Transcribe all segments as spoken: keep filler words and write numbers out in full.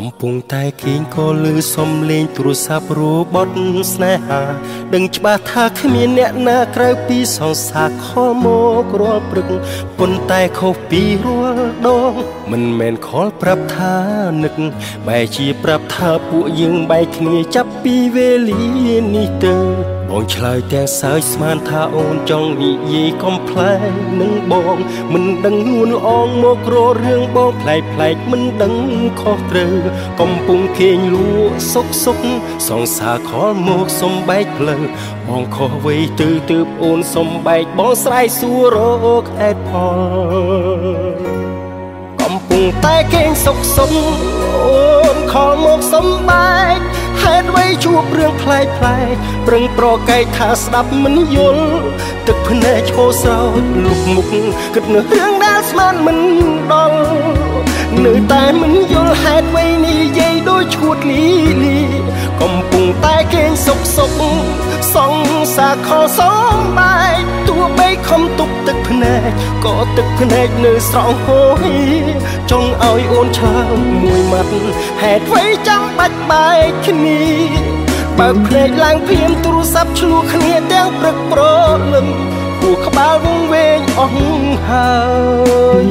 កំពុងតែគេងក៏លឺសំឡេងទូរស័ព្ទរបស់ស្នេហាដឹងច្បាស់ថាគ្មានអ្នកណាក្រៅពីសង្សារខលមករាល់ព្រឹកប៉ុន្តែខុសពីរាល់ដងមិនមែនខលប្រាប់ថានឹកបែរជាប្រាប់ថាពួកយើងបែកគ្នាចាប់ពីវេលានេះទៅបងឆ្លើយទាំងសើចស្មានថាអូនចង់និយាយកំប្លែងនឹងបងមិនដឹងនួនអងមករករឿងបងប្លែកប្លែកមិនដឹងខុសត្រូវកំពុងគេងលក់សុកសុកសងសាខលមកសំបែកផ្លូវបងខុសវ័យទៅទើបអូនសំបែកបងស្រ័យសួររកហេតុផលកំពុងតែគេងសុកសុកអូនខលមកសំបែកហេតុអ្វីជួបរឿងប្លែកប្លែកប្រឹងប្រកែកថាស្ដាប់មិនយល់ទឹកភ្នែកឈោស្រោចលុកមុខគិតនៅរឿងដែលស្មានមិនដល់នៅតែមិនយល់ហេតុអ្វីនេះយាយដូចឈួតលីលីកំពុងតែគេងសុកសុកសងសាខលសំបែកទោះបីខំទប់ទឹកភ្នែកក៏ទឹកភ្នែកនៅស្រង់ហូរចង់ឲ្យអូនឆ្លើយមួយម៉ាត់ហេតុអ្វីចាំបាច់បែកគ្នាបើភ្នែកឡើងព្រាមទូរស័ព្ទឆ្លោះគ្នាទាំងព្រឹកព្រលឹមពោះក្បាលវងវែងអស់ហើយ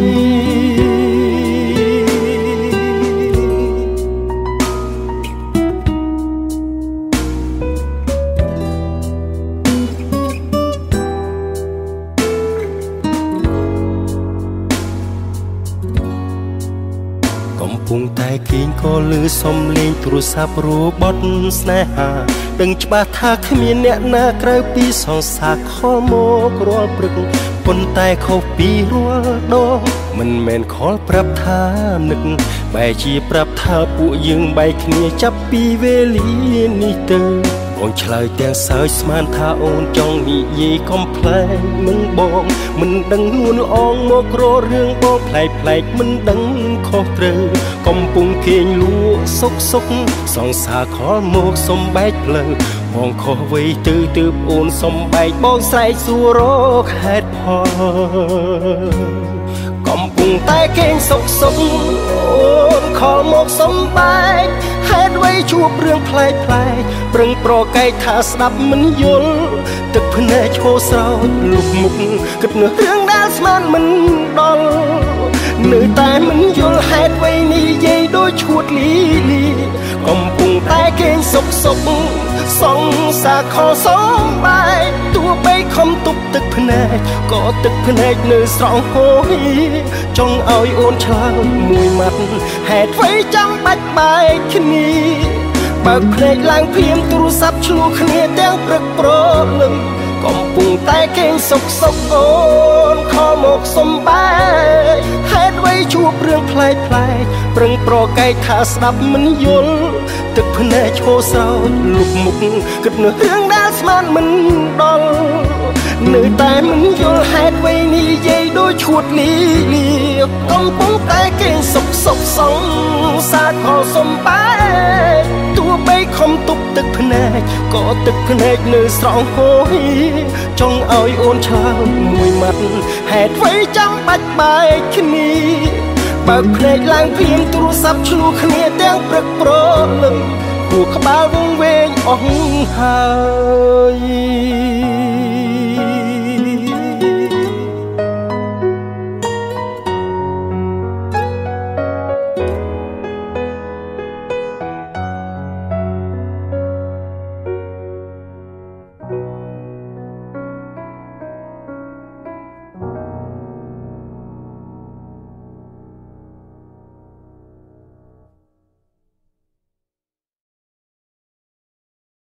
កំពុងតែគេងក៏លឺសំឡេងទូរស័ព្ទរបស់ស្នេហាដឹងច្បាស់ថាគ្មានអ្នកណាក្រៅពីសង្សារខលមករាល់ព្រឹកប៉ុន្តែខុសពីរាល់ដងមិនមែនខលប្រាប់ថានឹកបែរជាប្រាប់ថាពួកយើងបែកគ្នាចាប់ពីវេលានេះទៅបងឆ្លើយទាំងសើចស្មានថាអូនចង់និយាយកំប្លែងនឹងបងមិនដឹងនួនអងមករករឿងបងប្លែកប្លែកមិនដឹងខុសត្រូវកំពុងគេងលក់សុកសុកសងសាខលមកសំបែកផ្លូវបងខុសវ័យទៅទើបអូនសំបែកបងស្រែកសួររកហេតុផលកំពុងតែគេងសុកសុកអូនខលមកសំបែកហេតុអ្វីជួបរឿងប្លែកប្លែកប្រឹងប្រកែកថាស្ដាប់មិនយល់ទឹកភ្នែកឈោស្រោចលុកមុខគិតនៅរឿងដែលស្មានមិនដល់នៅតែមិនយល់ហេតុអ្វីនេះយាយដូចឈួតលីលីកំពុងតែគេងសុកសុកសងសាខលសំបែកទោះបីខំទប់ទឹកភ្នែកក៏ទឹកភ្នែកនៅស្រង់ហូរចង់ឲ្យអូនឆ្លើយមួយម៉ាត់ហេតុអ្វីចាំបាច់បែកគ្នាបើភ្នែកឡើងព្រាមទូរស័ព្ទឆ្លោះគ្នាទាំងព្រឹកព្រលឹមកំពុងតែគេងសុកសុកអូនខលមកសំបែកហេតុអ្វីជួបរឿងប្លែកប្លែកប្រឹងប្រកែកថាស្ដាប់មិនយល់ទឹកភ្នែកឈោស្រោចលុកមុខគិតនៅរឿងដែលស្មានមិនដល់នៅតែមិនយល់ហេតុអ្វីនេះយាយដូចឈួតលីលីកំពុងតែគេងសុកសុកសងសាខលសំបែកទោះបីខំទប់ទឹកភ្នែកក៏ទឹកភ្នែកនៅស្រង់ហូរចង់ឲ្យអូនឆ្លើយមួយម៉ាត់ហេតុអ្វីចាំបាច់បែកគ្នាបើភ្នែកឡើងព្រាមទូរស័ព្ទឆ្លោះគ្នាទាំងព្រឹកព្រលឹមពោះក្បាលវងវែងអស់ហើយ